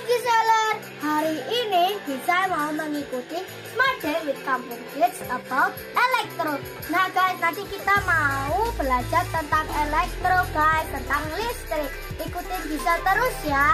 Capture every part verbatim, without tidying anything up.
Pagi Seller, hari ini kita mau mengikuti Smart Day with Kampung Kids about elektro. Nah guys, nanti kita mau belajar tentang elektro guys, tentang listrik. Ikutin bisa terus ya.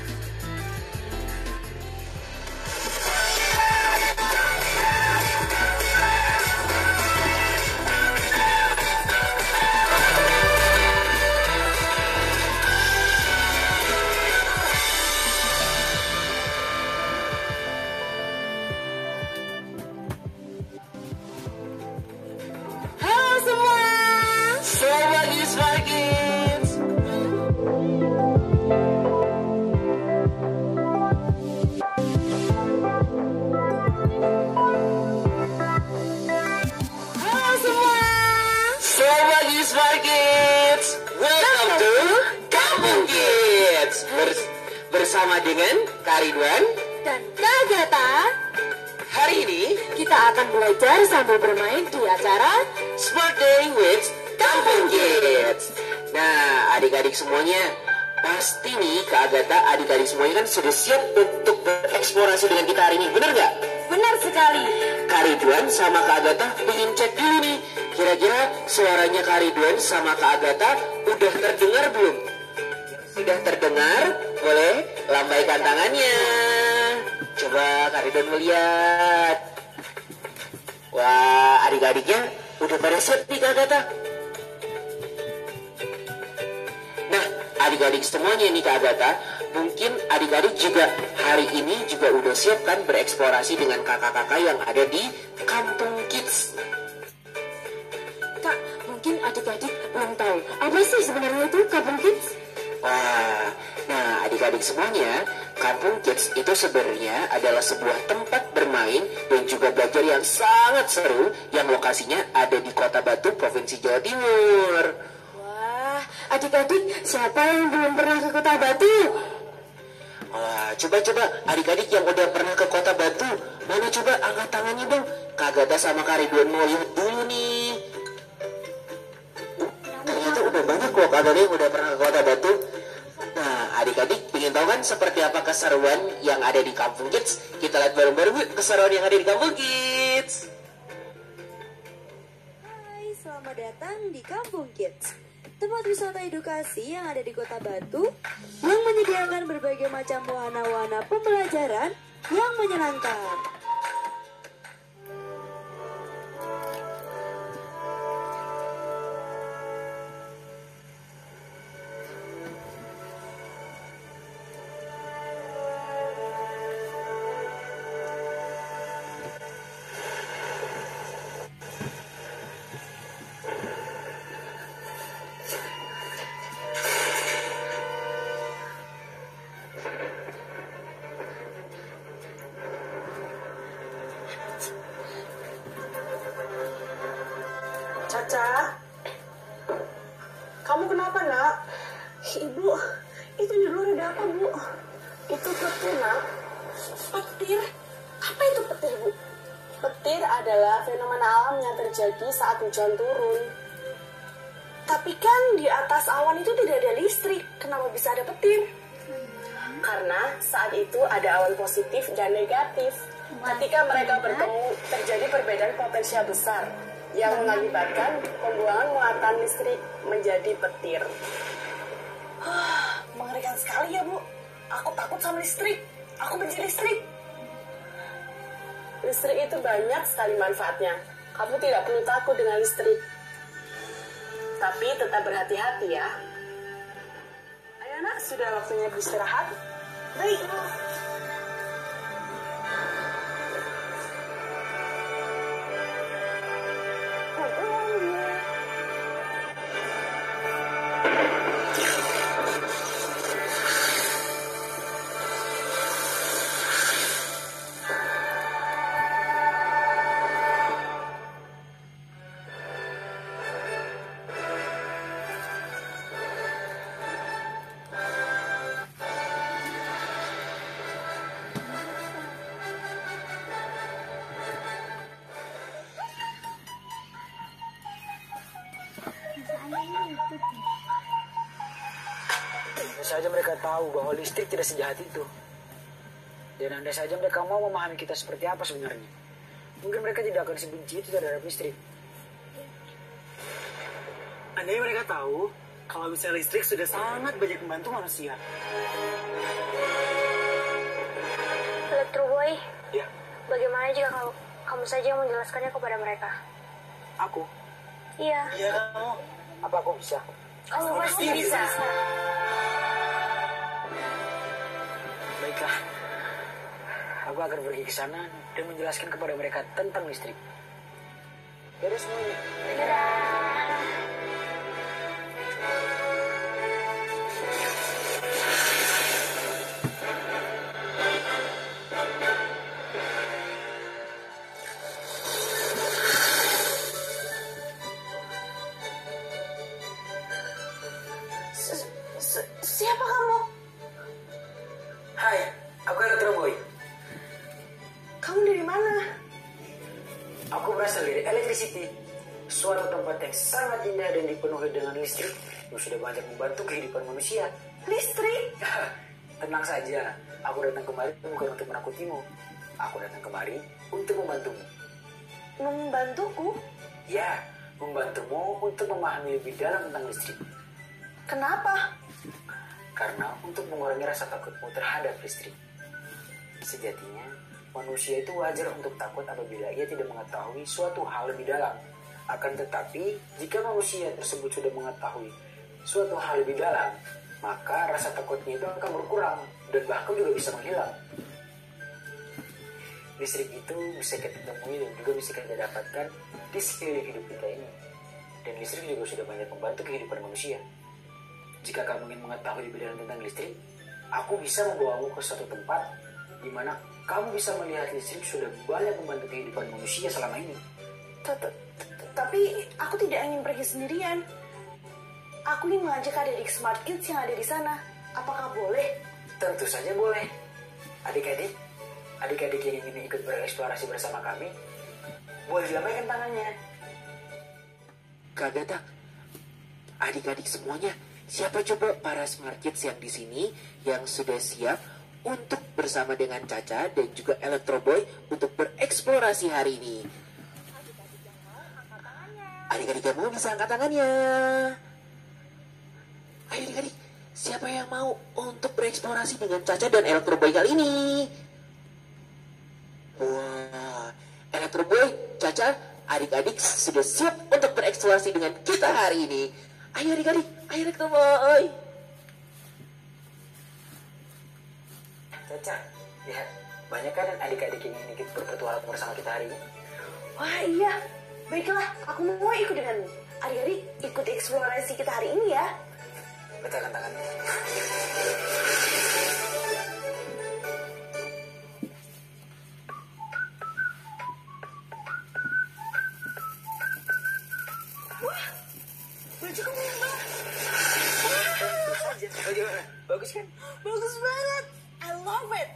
Smart Kids, welcome to Kampung Kids. Bers bersama dengan Kak Ridwan dan Kak Agatha. Hari ini kita akan belajar sambil bermain di acara Smart Day with Kampung Kids. Nah, adik-adik semuanya, pasti nih Kak Agatha, adik-adik semuanya kan sudah siap untuk bereksplorasi dengan kita hari ini, benar nggak? Benar sekali. Kak Ridwan sama Kak Agatha pengen cek dulu nih, kira-kira suaranya Kak Ridwan sama Kak Agatha udah terdengar belum? Sudah terdengar? Boleh lambaikan tangannya. Coba Kak Ridwan melihat. Wah, adik-adiknya udah pada siap nih Kak Agatha. Nah, adik-adik semuanya nih Kak Agatha, mungkin adik-adik juga hari ini juga udah siap kan bereksplorasi dengan kakak-kakak yang ada di Kampung Kids. Kak, mungkin adik-adik belum tahu apa sih sebenarnya itu Kampung Kids? Wah, nah adik-adik semuanya, Kampung Kids itu sebenarnya adalah sebuah tempat bermain dan juga belajar yang sangat seru yang lokasinya ada di Kota Batu, Provinsi Jawa Timur. Wah, adik-adik siapa yang belum pernah ke Kota Batu? Wah, coba-coba adik-adik yang udah pernah ke Kota Batu, mana coba angkat tangannya dong. Kak Agatha sama Kak Ridwan mau lihat dulu nih. Uh, ternyata udah banyak loh Kak Agatha yang udah pernah ke Kota Batu. Nah, adik-adik ingin tahu kan seperti apa keseruan yang ada di Kampung Kids? Kita lihat bareng-bareng yuk keseruan yang ada di Kampung Kids. Hai, selamat datang di Kampung Kids, tempat wisata edukasi yang ada di Kota Batu yang menyediakan berbagai macam wahana-wahana pembelajaran yang menyenangkan. Caca, kamu kenapa nak? Ibu, itu di luar ada apa bu? Itu petir nak. Petir? Apa itu petir bu? Petir adalah fenomena alam yang terjadi saat hujan turun. Tapi kan di atas awan itu tidak ada listrik, kenapa bisa ada petir? Karena saat itu ada awan positif dan negatif. Ketika mereka bertemu, terjadi perbedaan potensial besar yang mengakibatkan pembuangan muatan listrik menjadi petir. Mengerikan sekali ya bu. Aku takut sama listrik. Aku benci listrik. Listrik itu banyak sekali manfaatnya. Kamu tidak perlu takut dengan listrik. Tapi tetap berhati-hati ya. Ayo nak, sudah waktunya beristirahat. Baik bu. Bisa saja mereka tahu bahwa listrik tidak sejahat itu. Dan andai saja mereka mau memahami kita seperti apa sebenarnya, mungkin mereka tidak akan sebenci itu terhadap listrik. Andai mereka tahu kalau misalnya listrik sudah sangat banyak membantu manusia. Electro Boy, Ya, bagaimana jika kamu, kamu saja yang menjelaskannya kepada mereka? aku. Iya, Iya kamu. Apa aku bisa? kamu pasti bisa. Baiklah, aku akan pergi ke sana dan menjelaskan kepada mereka tentang listrik. Dadah semuanya. S- s- siapa kamu? Hai, aku Electro Boy. Kamu dari mana? Aku berasal dari Electricity, suatu tempat yang sangat indah dan dipenuhi dengan listrik yang sudah banyak membantu kehidupan manusia. Listrik? Tenang saja, aku datang kemari bukan untuk menakutimu. Aku datang kemari untuk membantumu. Membantuku? Ya, membantumu untuk memahami lebih dalam tentang listrik. Kenapa? Karena untuk mengurangi rasa takutmu terhadap listrik. Sejatinya, manusia itu wajar untuk takut apabila ia tidak mengetahui suatu hal lebih dalam. Akan tetapi, jika manusia tersebut sudah mengetahui suatu hal lebih dalam, maka rasa takutnya itu akan berkurang dan bahkan juga bisa menghilang. Listrik itu bisa kita temui dan juga bisa kita dapatkan di sekeliling hidup kita ini. Dan listrik juga sudah banyak membantu kehidupan manusia. Jika kamu ingin mengetahui lebih dalam tentang listrik, aku bisa membawamu ke suatu tempat di mana kamu bisa melihat listrik sudah banyak membantu kehidupan manusia selama ini. Tapi aku tidak ingin pergi sendirian. Aku ingin mengajak adik-adik Smart Kids yang ada di sana. Apakah boleh? Tentu saja boleh. Adik-adik, adik-adik yang ingin ikut bereksplorasi bersama kami, boleh dilambaikan tangannya. Kak Gata, adik-adik semuanya, siapa coba para Smart Kids yang di sini yang sudah siap untuk bersama dengan Caca dan juga Electro Boy untuk bereksplorasi hari ini? Adik-adik yang mau bisa angkat tangannya. Ayo adik-adik, siapa yang mau untuk bereksplorasi dengan Caca dan Electro Boy kali ini? Wah, Electro Boy, Caca, adik-adik sudah siap untuk bereksplorasi dengan kita hari ini. Ayo adik-adik, ayo Electro Boy. Caca, lihat, banyak kan adik-adik yang ingin ikut berpetualang bersama kita hari ini. Wah iya. Baiklah, aku mau ikut denganmu. Adik-adik, ikut eksplorasi kita hari ini ya. Letakkan tangannya. Baju kamu yang mana? Saja. Bagaimana? Bagus kan? Bagus banget. I love it.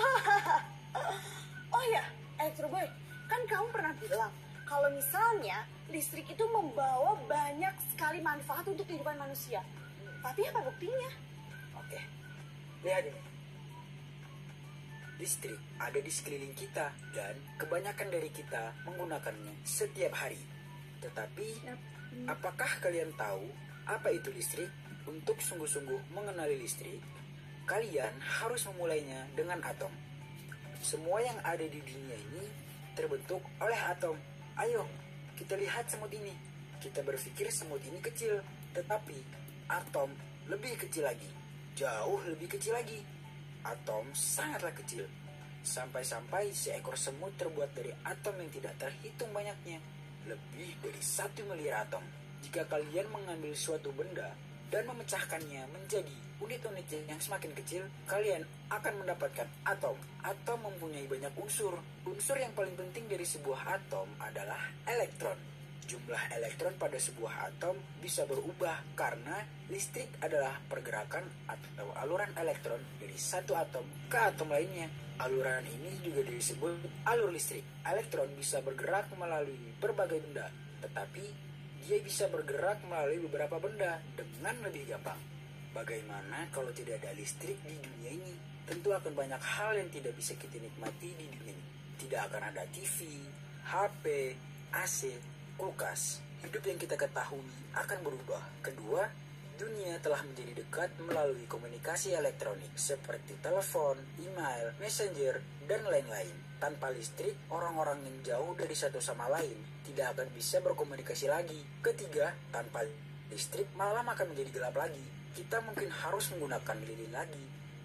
Oh ya, Electro Boy, kan kamu pernah bilang kalau misalnya listrik itu membawa banyak sekali manfaat untuk kehidupan manusia. Tapi apa buktinya? Oke, lihat ini. Listrik ada di sekeliling kita dan kebanyakan dari kita menggunakannya setiap hari. Tetapi, apakah kalian tahu apa itu listrik? Untuk sungguh-sungguh mengenali listrik, kalian harus memulainya dengan atom. Semua yang ada di dunia ini terbentuk oleh atom. Ayo, kita lihat semut ini. Kita berpikir semut ini kecil, tetapi atom lebih kecil lagi. Jauh lebih kecil lagi. Atom sangatlah kecil. Sampai-sampai seekor semut terbuat dari atom yang tidak terhitung banyaknya. Lebih dari satu miliar atom. Jika kalian mengambil suatu benda dan memecahkannya menjadi unit-unit yang semakin kecil, kalian akan mendapatkan atom. Atom mempunyai banyak unsur. Unsur yang paling penting dari sebuah atom adalah elektron. Jumlah elektron pada sebuah atom bisa berubah karena listrik adalah pergerakan atau aluran elektron dari satu atom ke atom lainnya. Aluran ini juga disebut alur listrik. Elektron bisa bergerak melalui berbagai benda, tetapi dia bisa bergerak melalui beberapa benda dengan lebih gampang. Bagaimana kalau tidak ada listrik di dunia ini? tentu akan banyak hal yang tidak bisa kita nikmati di dunia ini. Tidak akan ada T V, H P, A C, kulkas. Hidup yang kita ketahui akan berubah. Kedua, dunia telah menjadi dekat melalui komunikasi elektronik seperti telepon, email, messenger, dan lain-lain. Tanpa listrik, orang-orang yang jauh dari satu sama lain tidak akan bisa berkomunikasi lagi. Ketiga, tanpa listrik malam akan menjadi gelap lagi. Kita mungkin harus menggunakan lilin lagi.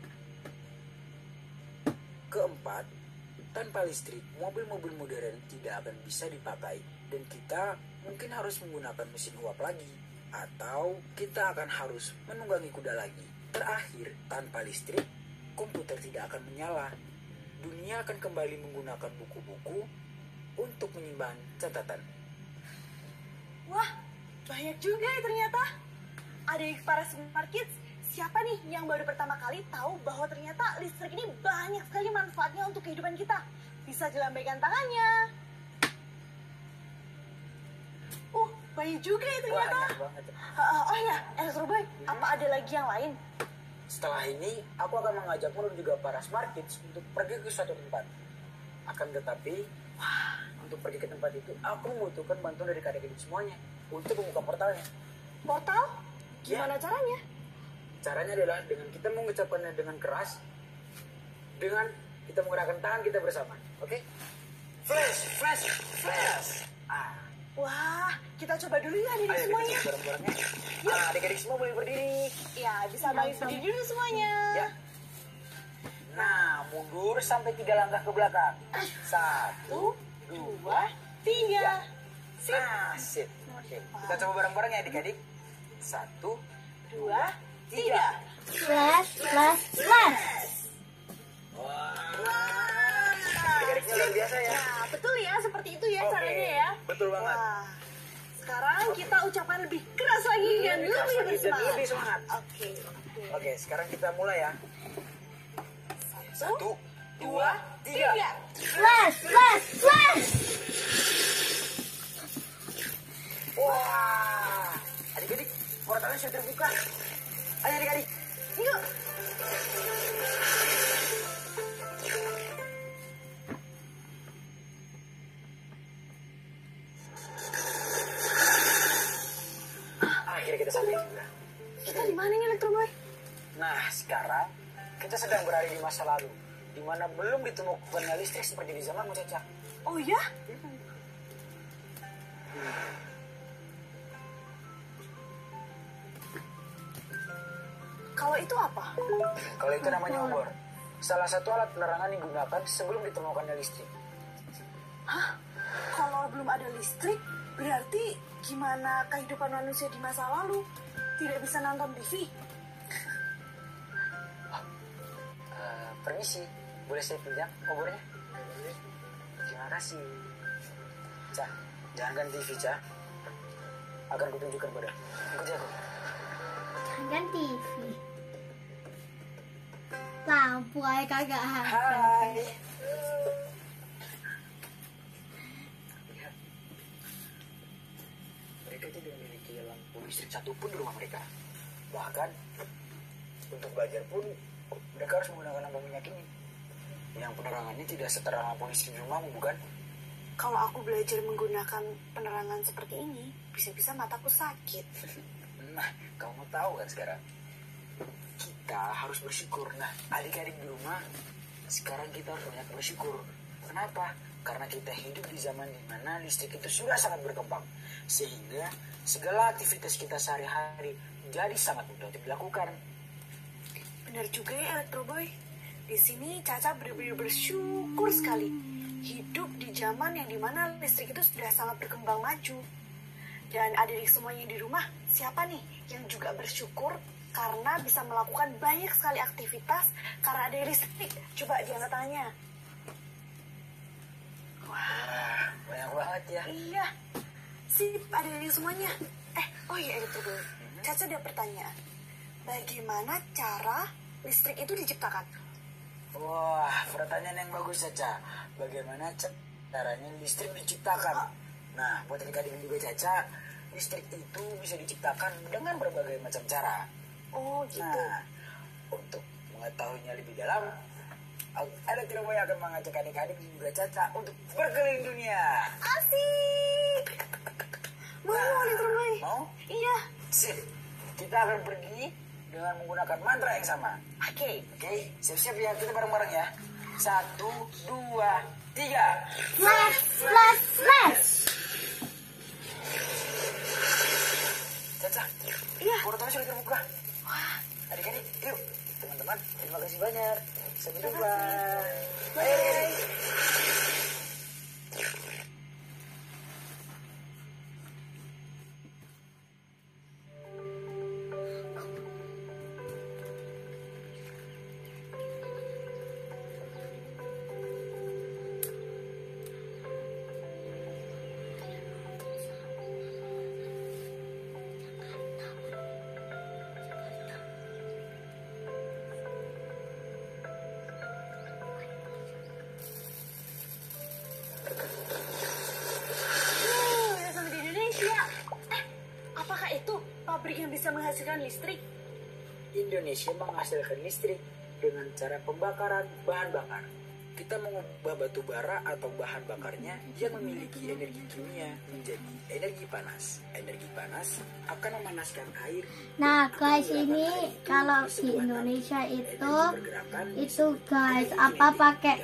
Keempat, tanpa listrik, mobil-mobil modern tidak akan bisa dipakai dan kita mungkin harus menggunakan mesin uap lagi atau kita akan harus menunggangi kuda lagi. Terakhir, tanpa listrik, komputer tidak akan menyala. Dunia akan kembali menggunakan buku-buku untuk menyimpan catatan. Wah, banyak juga ya ternyata. Adik para Smart Kids, siapa nih yang baru pertama kali tahu bahwa ternyata listrik ini banyak sekali manfaatnya untuk kehidupan kita? Bisa dilambaikan tangannya. Uh, banyak juga ya ternyata. Banyak banget. Uh, oh ya, Elektro Boy, apa ada lagi yang lain? Setelah ini, aku akan mengajakmu dan juga para Smart Kids untuk pergi ke suatu tempat. Akan tetapi, untuk pergi ke tempat itu, aku membutuhkan bantuan dari adik-adik semuanya untuk membuka portalnya. Portal? Gimana Ya. caranya? Caranya adalah dengan kita mengucapkannya dengan keras, dengan kita menggerakkan tangan kita bersama. Oke? Flash, flash, flash. Ah. Wah, kita coba dulu ya adik-adik Ayo kita semuanya. coba bareng-bareng ya. Ah, adik-adik semua boleh berdiri. Ya, bisa balik berdiri dulu semuanya. Ya. Nah, mundur sampai tiga langkah ke belakang. Satu, Dua, tiga. Sip. nah, sip. Oke, kita coba bareng-bareng ya adik-adik. Satu, Dua, tiga. Flash, flash, flash. adik-adiknya luar biasa ya. Nah, betul ya, seperti itu ya Oke, caranya ya. betul banget. Wah, sekarang kita ucapkan lebih keras lagi dan Keras lebih lagi dan bersemangat. lebih semangat. Oke, oke. Oke, sekarang kita mulai ya. Satu, Satu, dua, tiga. tiga. Flash, flash, flash. Wah, adik-adik, portalnya sudah terbuka. Ayo adik-adik. Yuk. Akhirnya kita sampai juga. Kita di mana nih Elektro Boy? Nah, sekarang kita sedang berada di masa lalu, di mana belum ditemukan listrik seperti di zamanmu, Caca. Oh ya? Kalau itu apa? Kalau itu namanya obor. Salah satu alat penerangan yang digunakan sebelum ditemukannya listrik. Hah? Kalau belum ada listrik, berarti gimana kehidupan manusia di masa lalu? Tidak bisa nonton T V? Uh, permisi, boleh saya pinjam obornya? Terima kasih. Cah, jangan ganti T V, Cah. Akan kutunjukkan pada. Ikuti aku. Kan T V. Lampu aja kagak ada. Hai. Lihat. Mereka tidak memiliki lampu listrik satupun di rumah mereka. Bahkan untuk belajar pun mereka harus menggunakan lampu minyak ini. Yang penerangannya tidak setara lampu listrik di rumahmu, bukan? Kalau aku belajar menggunakan penerangan seperti ini, bisa-bisa mataku sakit. Nah, kamu tahu kan sekarang? Kita harus bersyukur. Nah, adik-adik di rumah, sekarang kita harus banyak bersyukur. Kenapa? Karena kita hidup di zaman di mana listrik itu sudah sangat berkembang. Sehingga segala aktivitas kita sehari-hari jadi sangat mudah untuk dilakukan. Benar juga ya Elektro Boy. Di sini Caca benar-benar bersyukur sekali. Hidup di zaman yang dimana listrik itu sudah sangat berkembang maju. Dan adik-adik semuanya di rumah, siapa nih yang juga bersyukur karena bisa melakukan banyak sekali aktivitas karena ada listrik? Coba diangkat tangannya. Wah, banyak banget ya. Iya, sip adik-adik semuanya. Eh, oh iya Elektro Boy, Caca ada pertanyaan. Bagaimana cara listrik itu diciptakan? Wah, pertanyaan yang bagus Caca. Bagaimana caranya listrik diciptakan? Nah, buat adik-adik juga Caca, listrik itu bisa diciptakan dengan berbagai macam cara. Oh gitu. Nah, untuk mengetahuinya lebih dalam, Elektroboy akan mengajak adik-adik dan juga Caca untuk berkeliling dunia. Asik. Mau Nah, Elektroboy? Mau? Iya. Sip. Kita akan pergi dengan menggunakan mantra yang sama. Oke. Oke, siap-siap ya, kita bareng-bareng ya. Satu, dua, tiga. Flash, flash, flash. Caca, Iya. portalnya sudah terbuka. Wah, Adik-adik, yuk. Teman-teman, terima kasih banyak. Sampai Terima jumpa. kasih. Ayo, adik-adik. uh, udah sampai di Indonesia. Eh, apakah itu pabrik yang bisa menghasilkan listrik? Indonesia menghasilkan listrik dengan cara pembakaran bahan bakar. Kita mengubah batu bara atau bahan bakarnya yang memiliki energi kimia menjadi energi panas. Energi panas akan memanaskan air. Nah guys, ini kalau di Indonesia itu itu guys apa pakai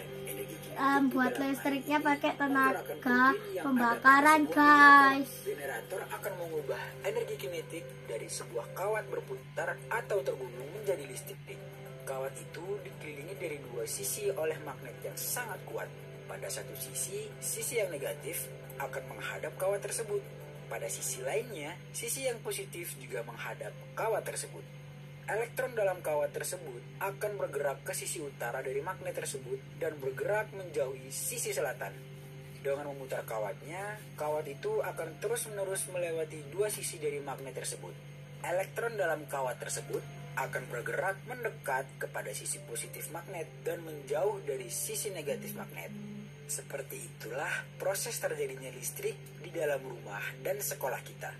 um, buat listriknya pakai tenaga pembakaran guys. Generator akan mengubah energi kinetik dari sebuah kawat berputar atau tergulung menjadi listrik. Kawat itu dikelilingi dari dua sisi oleh magnet yang sangat kuat. Pada satu sisi, sisi yang negatif akan menghadap kawat tersebut. Pada sisi lainnya, sisi yang positif juga menghadap kawat tersebut. Elektron dalam kawat tersebut akan bergerak ke sisi utara dari magnet tersebut dan bergerak menjauhi sisi selatan. Dengan memutar kawatnya, kawat itu akan terus-menerus melewati dua sisi dari magnet tersebut. Elektron dalam kawat tersebut akan bergerak mendekat kepada sisi positif magnet dan menjauh dari sisi negatif magnet. Seperti itulah proses terjadinya listrik di dalam rumah dan sekolah kita.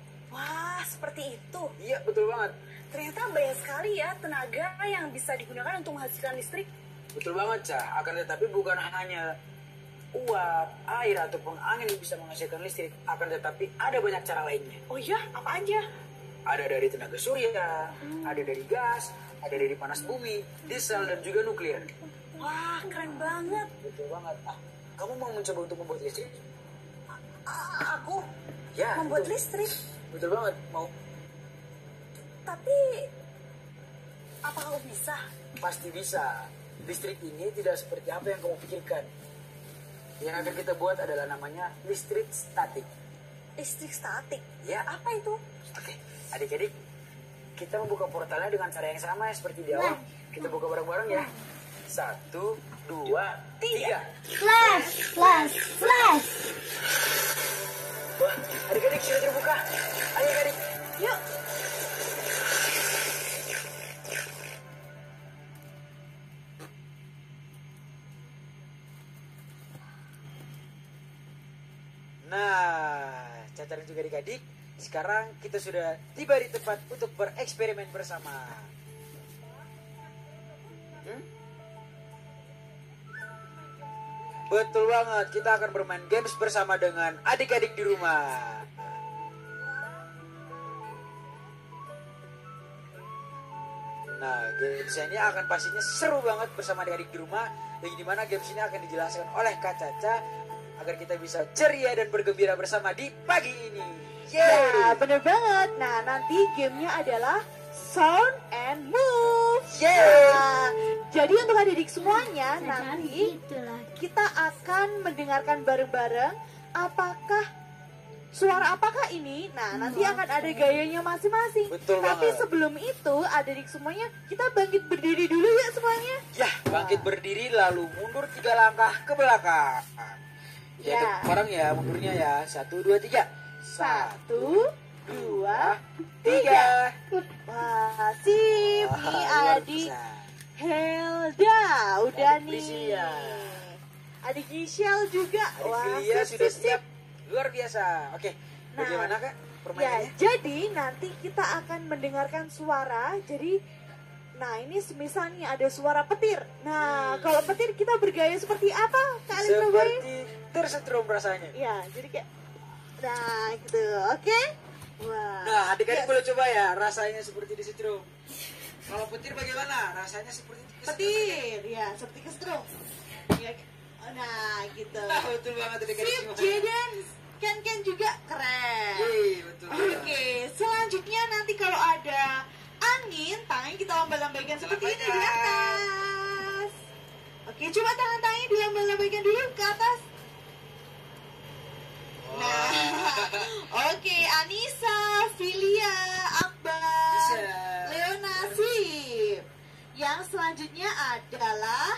Wah, seperti itu. Iya, betul banget. Ternyata banyak sekali ya tenaga yang bisa digunakan untuk menghasilkan listrik. Betul banget, Cah. Akan tetapi bukan hanya uap, air, ataupun angin yang bisa menghasilkan listrik. Akan tetapi ada banyak cara lainnya. Oh iya, apa aja? Ada dari tenaga surya, ada dari gas, ada dari panas bumi, diesel, dan juga nuklir. Wah, keren banget. Betul banget. Ah, kamu mau mencoba untuk membuat listrik? A- aku Ya, membuat betul. listrik. Betul banget. Mau? Tapi apa kamu bisa? Pasti bisa. Listrik ini tidak seperti apa yang kamu pikirkan. Yang akan kita buat adalah namanya listrik statik. Listrik statik. Ya. Apa itu? Oke, adik-adik, kita membuka portalnya dengan cara yang sama ya seperti di awal. Kita buka bareng-bareng ya. Satu, dua, tiga. Flash, flash, flash. Wah, adik-adik sudah terbuka. Ayo adik, Yuk. Nah, Caca dan juga adik-adik, sekarang kita sudah tiba di tempat untuk bereksperimen bersama. Hmm? Betul banget, kita akan bermain games bersama dengan adik-adik di rumah. Nah, games ini akan pastinya seru banget bersama adik-adik di rumah. Yang dimana games ini akan dijelaskan oleh Kak Caca agar kita bisa ceria dan bergembira bersama di pagi ini. Ya, Yeay! bener banget. Nah, nanti gamenya adalah Sound and Move. Yeay! Nah, jadi untuk adik-adik semuanya, Jangan nanti gitu lah. kita akan mendengarkan bareng-bareng apakah suara apakah ini. Nah, nanti akan ada gayanya masing-masing. Betul Tapi banget. sebelum itu, adik-adik semuanya, kita bangkit berdiri dulu ya semuanya. Ya, bangkit berdiri lalu mundur tiga langkah ke belakang. Ya, Ya. bareng ya mundurnya ya. Satu, dua, tiga. Satu, dua, tiga. Wah, sip Wah, nih luar adik biasa. Helda, udah Adik nih. Priscilia. Adik Gisel juga. Adik Wah, Filia sip, sudah sip, siap. sip. Luar biasa. Oke, Nah, bagaimana Kak Ya, permainannya? jadi nanti kita akan mendengarkan suara. Jadi Nah, ini semisal nih ada suara petir. Nah, kalau petir kita bergaya seperti apa? Kak Electro Boy? Seperti tersetrum rasanya. Ya, jadi kayak nah gitu. Oke? Wah. Nah, adik-adik Yes. boleh coba ya rasanya seperti disetrum. Kalau petir bagaimana? Rasanya seperti disetrum. Petir, ya seperti kesetrum. Ya, nah gitu. Nah, betul banget adik-adik Sip, semua. Jaden. Ken-Ken juga keren. Iya, betul. Oke, selanjutnya nanti kalau ada angin, tangannya kita lambaikan seperti ini di atas. Oke, coba tangan-tangannya dilambaikan dulu ke atas. Nah, oke, Anissa, Filia, Akbar, Bisa. Leona, sip. Yang selanjutnya adalah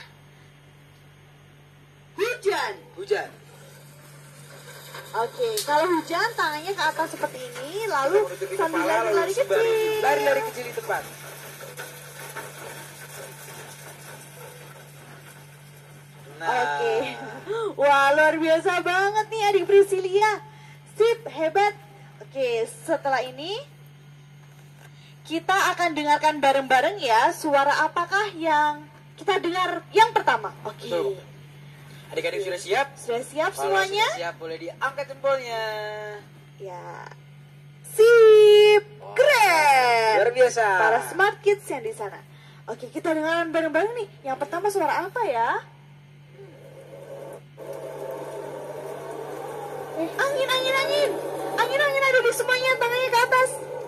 hujan. Hujan. Oke, kalau hujan tangannya ke atas seperti ini, lalu Menutupi sambil kepala, lalu lari-lari sembari kecil. lari-lari kecil di tempat. Nah, Oke, wah luar biasa banget nih adik Priscilia. Sip, hebat. Oke, setelah ini kita akan dengarkan bareng-bareng ya. Suara apakah yang kita dengar yang pertama? Oke, betul. Adik-adik sudah siap? sudah siap Kalau semuanya? sudah siap, boleh diangkat jempolnya. Ya, sip, Wah, keren. luar biasa. Para smart kids yang di sana. Oke, kita dengarkan bareng-bareng nih. Yang pertama suara apa ya? Eh, angin, angin, angin. Angin, angin ada di semuanya. Tangannya ke atas.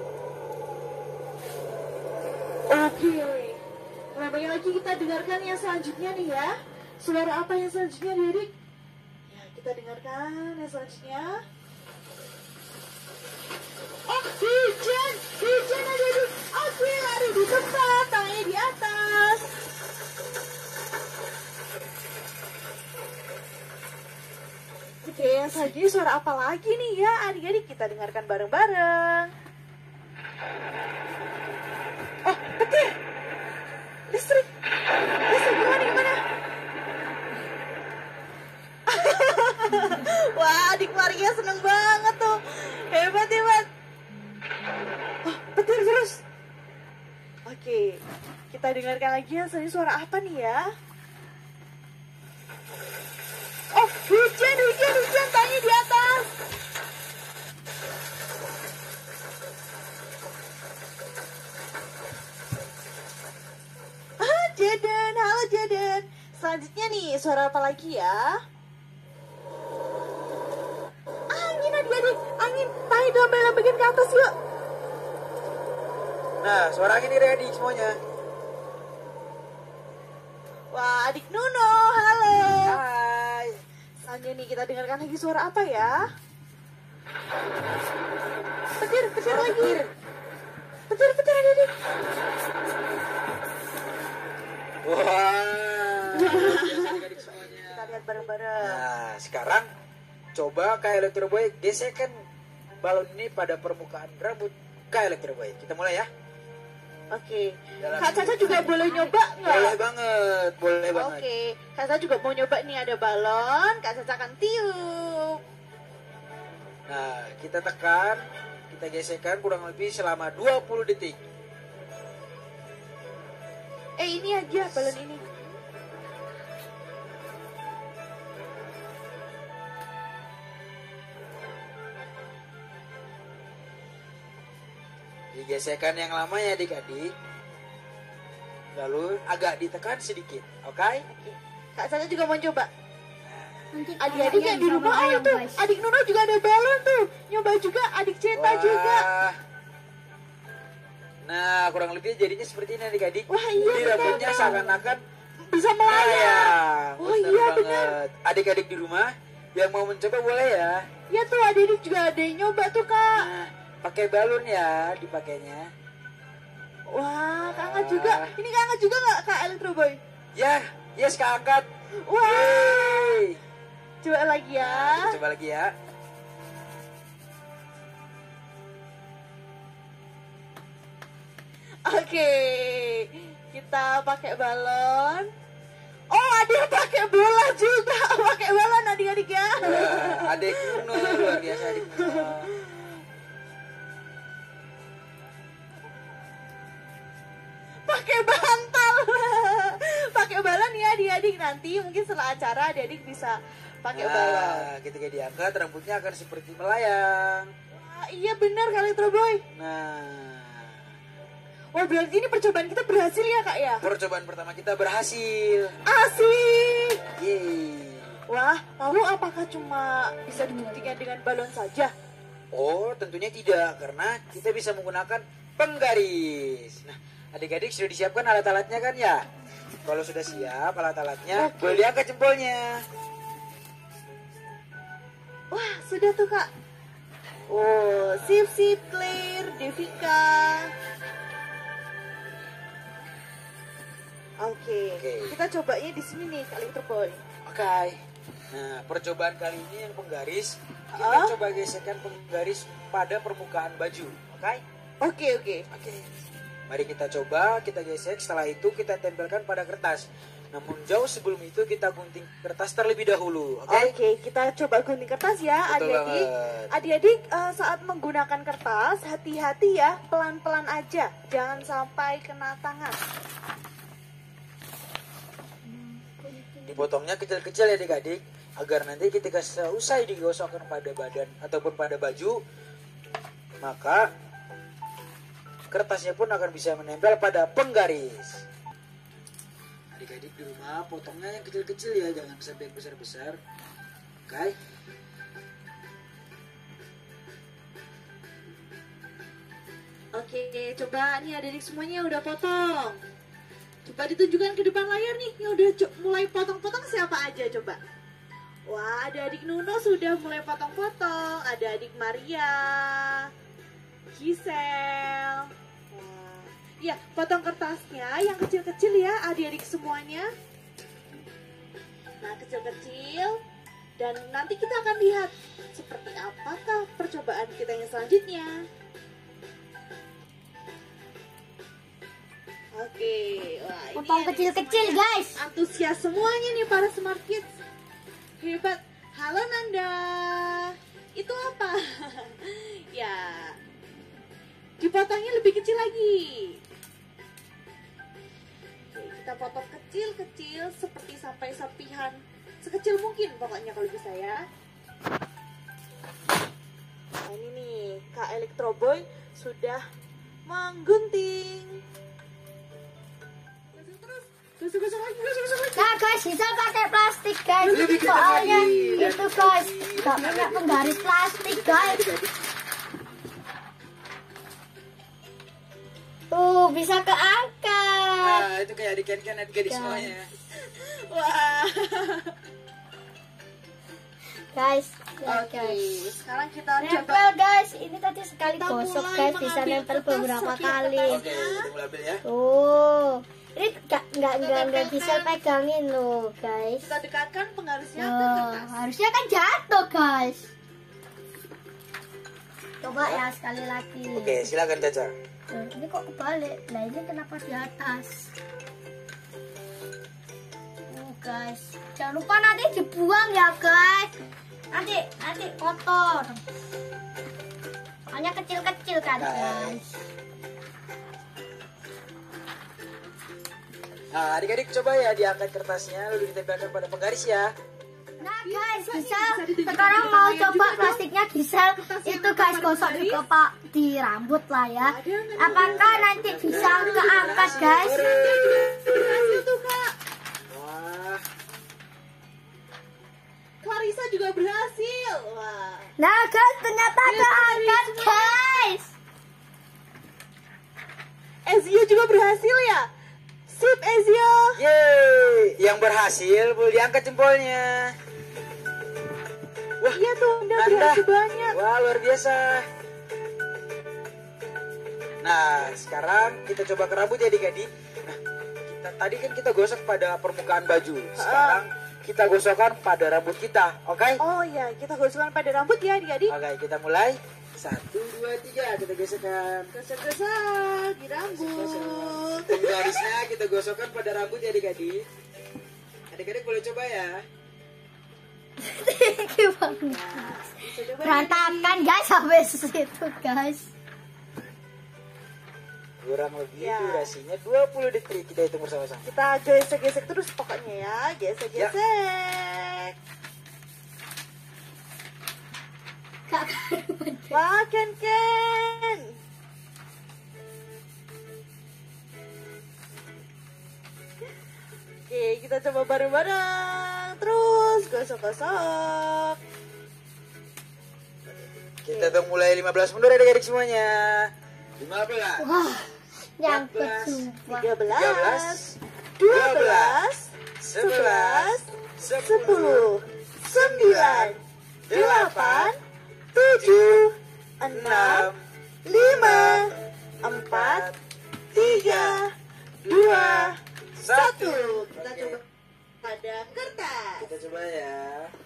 Oke. Kembali lagi kita dengarkan yang selanjutnya nih ya. Suara apa yang selanjutnya, Didik? Ya, kita dengarkan yang selanjutnya. Oh, hujan, hujan ada di, oke, lari di tempat, tangannya di atas. Oke, yang selanjutnya suara apa lagi nih ya, adik-adik kita dengarkan bareng-bareng. Oh, petir, listrik, listrik gimana gimana? Wah, adik Maria seneng banget tuh, hebat hebat. Oh, petir terus. Oke, kita dengarkan lagi yang selanjutnya suara apa nih ya? Oh, hujan, hujan, hujan, tangannya di atas. Ah, Jaden, halo Jaden. Selanjutnya nih, suara apa lagi ya? Angin adik-adik, angin, tangannya dilambaikan ke atas yuk. Nah, suara angin ini ready semuanya. Wah, adik Nuno, halo. Hai. Selanjutnya nih kita dengarkan lagi suara apa ya? Petir, petir lagi. Petir, petir adik-adik. Wah. Adik-adik semuanya. Kita lihat bareng-bareng. Nah, sekarang coba Kak Electro Boy gesekkan balon ini pada permukaan rambut Kak Electro Boy. Kita mulai ya. Oke. Dalam- Kak Caca juga boleh nyoba nggak? Boleh banget, boleh banget. Oke. Kak Caca juga mau nyoba nih, ada balon. Kak Caca akan tiup. Nah, kita tekan, kita gesekkan kurang lebih selama dua puluh detik. Eh ini aja balon ini. Digesekkan yang lama ya adik-adik. Lalu agak ditekan sedikit, oke? Oke. Kak Caca juga mau coba. Nanti Adik-adik kayaknya yang di bisa rumah, oh melayang, tuh, guys. adik Nuno juga ada balon tuh. Nyoba juga, adik Ceta juga. Nah, kurang lebih jadinya seperti ini adik-adik. Wah, iya, Jadi betul. rambutnya seakan-akan Bisa melayang. melayang. Oh, Bener iya, banget. Adik-adik di rumah yang mau mencoba boleh ya. Ya tuh adik-adik juga ada yang nyoba tuh kak. Nah, pakai balon ya dipakainya. Wah, Kak Angkat juga. Ini Kak Angkat juga nggak Kak Electro Boy? Ya, yes Kak Angkat. Wah, Yeay. coba lagi ya. Nah, kita coba lagi ya. Oke, kita pakai balon. Oh, ada yang pakai bola juga. Pakai balon adik-adik ya. Wah, adik Nuno luar biasa adik Nuno. Pakai balon. adik-adik nanti mungkin setelah acara adik-adik bisa pakai balon. Nah, ketika diangkat rambutnya akan seperti melayang. Wah, iya benar kali Troboy. Nah, Wah berarti ini percobaan kita berhasil ya kak ya? percobaan pertama kita berhasil. Asik. Yeay. Wah, lalu apakah cuma bisa dibuktikan dengan balon saja? Oh, tentunya tidak, karena kita bisa menggunakan penggaris. Nah, adik-adik sudah disiapkan alat-alatnya kan ya? Kalau sudah siap alat-alatnya, Oke. boleh diangkat jempolnya. Wah, sudah tuh kak. Oh, sip sip clear, Devika. Oke, Oke. kita cobanya di sini nih kali Troboy. Oke. Nah, percobaan kali ini yang penggaris, kita Ah? coba gesekkan penggaris pada permukaan baju. Oke? Oke oke. Oke. Mari kita coba, kita gesek. Setelah itu kita tempelkan pada kertas. Namun jauh sebelum itu kita gunting kertas terlebih dahulu. Oke? Oke, kita coba gunting kertas ya, Betul adik-adik. banget. Adik-adik eh, saat menggunakan kertas hati-hati ya, pelan-pelan aja, jangan sampai kena tangan. Dipotongnya kecil-kecil ya adik-adik, agar nanti ketika selesai digosokkan pada badan ataupun pada baju, maka kertasnya pun akan bisa menempel pada penggaris. Adik-adik di rumah potongnya yang kecil-kecil ya, jangan sampai yang besar-besar. Oke? Oke, coba nih adik-adik semuanya udah potong. Coba ditunjukkan ke depan layar nih, yang udah co- mulai potong-potong siapa aja coba. Wah, ada adik Nuno sudah mulai potong-potong, ada adik Maria, Gisel. Wah, iya, potong kertasnya yang kecil-kecil ya adik-adik semuanya. Nah, kecil-kecil. Dan nanti kita akan lihat seperti apakah percobaan kita yang selanjutnya. Oke, wah ini Potong adik kecil-kecil, semuanya guys. Antusias semuanya nih para Smart Kids. Hebat. Halo Nanda. Itu apa? Ya. Dipotongnya lebih kecil lagi. Oke, kita potong kecil-kecil seperti sampai serpihan sekecil mungkin pokoknya kalau bisa ya. Nah, ini nih Kak Electro Boy sudah menggunting. Gosok-gosok lagi, gosok-gosok lagi. Nah guys, bisa pakai plastik guys. Lebih kencang Soalnya lagi. itu guys, gak punya penggaris plastik guys. Tuh bisa keangkat. Nah, itu kayak adik-adik kan adik-adik Guys. semuanya. Wah. Guys, ya Oke, guys. sekarang kita coba. Nempel guys, ini tadi sekali Kita gosok mulai guys, bisa mengambil nempel kertas beberapa setiap kali. kertas. Oke, kita mulai ambil ya. Tuh, ini gak nggak nggak nggak bisa pegangin loh guys. Kita dekatkan penggarisnya ke Tuh, kertas. harusnya kan jatuh guys. Coba ya sekali lagi. Oke, silakan Caca. Tuh, ini kok kebalik? Nah ini kenapa di atas? Oh guys, jangan lupa nanti dibuang ya guys. Nanti nanti kotor. Soalnya kecil-kecil kan guys. Nah, adik-adik coba ya diangkat kertasnya lalu ditempelkan pada penggaris ya. Nah guys, bisa ditunjukkan sekarang di mau layar coba juga dong. plastiknya Gisel itu guys gosok juga pak di rambut lah ya. Apakah nanti bisa keangkat guys? Berhasil tuh Kak. Wah, Clarissa juga berhasil. Wah. Nah guys, ternyata keangkat guys. Ezio juga berhasil ya. Sip Ezio. yeay, yang berhasil boleh diangkat jempolnya. Wah, Iya tuh, Anda Nanda. berhasil banyak. Wah, luar biasa. Nah, sekarang kita coba ke rambut ya adik-adik. Nah, kita, tadi kan kita gosok pada permukaan baju. Sekarang kita gosokkan pada rambut kita, oke? Oh iya, kita gosokkan pada rambut ya adik-adik. Oke, kita mulai. Satu, dua, tiga. Kita gesekkan. Gosok-gosok di rambut. Penggarisnya kita gosokkan pada rambut ya adik-adik. Adik-adik boleh coba ya. Gimana? Bisa coba Berantakan guys sampai situ guys. Kurang lebih Ya. durasinya dua puluh detik, kita hitung bersama-sama. Kita gesek-gesek terus pokoknya ya, gesek-gesek. Kak, Wah, Ken Ken. Oke, kita coba bareng-bareng. Terus gosok-gosok. Kita udah mulai lima belas mundur adik-adik semuanya. lima belas. wah, nyangkut empat belas, sumpah. tiga tiga belas, belas, dua belas, sebelas, sepuluh, sembilan, delapan, tujuh, enam, lima, empat, tiga, dua, satu. Kita coba pada kertas. Kita coba ya.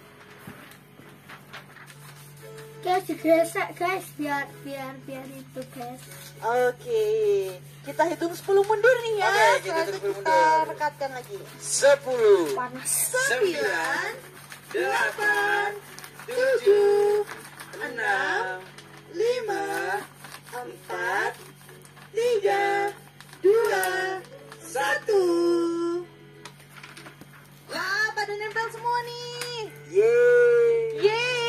Guys, digesek guys, biar biar biar itu guys. Oke, kita hitung sepuluh mundur nih ya. Oke, kita Setelah hitung itu sepuluh kita mundur. rekatkan lagi. Sepuluh, Panas. Sembilan, delapan, tujuh, enam, lima, empat, tiga, dua, satu. Wah, pada nempel semua nih. yeay.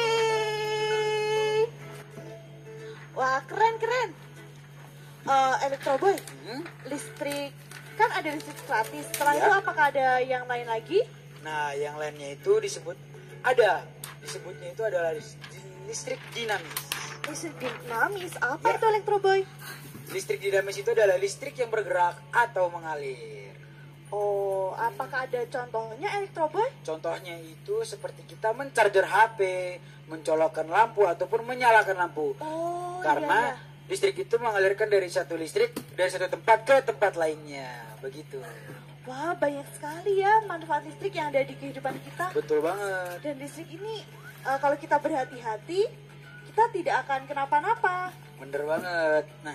Yeay. Wah, keren keren. Eh, Electro Boy, Hmm? listrik kan ada listrik gratis. Setelah Ya. itu apakah ada yang lain lagi? Nah, yang lainnya itu disebut ada, disebutnya itu adalah lis- listrik dinamis. Listrik dinamis. Apa Ya. itu Electro Boy? Listrik dinamis itu adalah listrik yang bergerak atau mengalir. Oh, apakah ada contohnya Electro Boy? Contohnya itu seperti kita mencarger H P, mencolokkan lampu ataupun menyalakan lampu. Oh, Karena iya, iya. listrik itu mengalirkan dari satu listrik dari satu tempat ke tempat lainnya, begitu. Wah, banyak sekali ya manfaat listrik yang ada di kehidupan kita. Betul banget. Dan listrik ini eh, kalau kita berhati-hati, kita tidak akan kenapa-napa. Bener banget. Nah,